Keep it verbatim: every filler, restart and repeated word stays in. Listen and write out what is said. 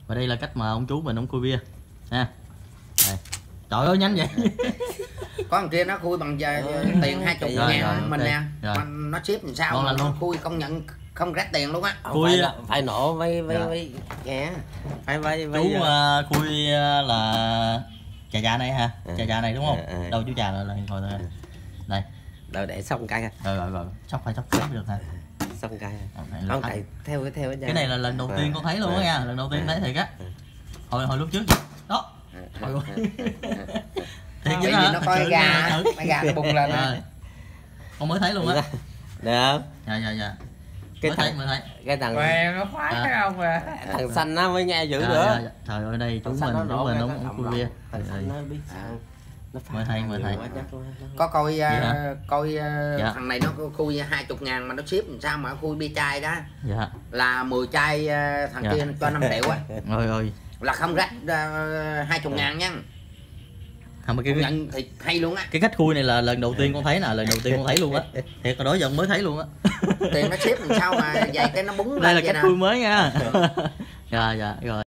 Và đây là cách mà ông chú mình ông khui bia nha. Đây. Trời ơi nhanh vậy. Có thằng kia nó khui bằng giờ tiền hai chục ngàn mình nè, mà nó ship làm sao mà nó khui công nhận không rẻ tiền luôn á. Khui phải, phải nổ với với với nghe phải với chú uh, khui uh, là trà trà này hả? Trà trà này đúng không? À, à. Đâu chú trà là ngồi đây. Đây. Đâu để xong cái. Rồi rồi rồi, sóc phải sóc khác được hả? Xong cái. Không tại theo cái theo cái. Cái này là lần đầu tiên con thấy luôn á nha, lần đầu tiên thấy thiệt á. Hồi hồi lúc trước đó. Thiệt chứ nó coi gà, mấy gà nó bùng lên rồi. Con mới thấy luôn á. Được không? Dạ dạ dạ. Cái mới thằng, thấy mới thấy. Cái thằng Mẹ nó khoái à. Không à. Thằng xanh nó mới nghe dữ dạ, nữa. Dạ, dạ. Trời ơi đây chú mình chú mình nó cũng khui bia. Thằng xanh nó biết sao. Mới thấy mới thấy. Có coi uh, coi uh, dạ. Thằng này nó khui hai chục ngàn mà nó ship làm sao mà khui bia chai đó. Dạ. Là mười chai uh, thằng dạ. kia cho năm triệu á. Ôi ơi. Là không rách uh, hai chục ngàn nha. Không, cái, cái, thì hay luôn á. Cái cách khui này là lần đầu tiên con thấy nè, lần đầu tiên con thấy luôn á. Thiệt là đó giờ mới thấy luôn á. Tiền nó ship làm sao mà vậy cái nó búng lên. Đây là cách khui mới nha. Dạ dạ rồi.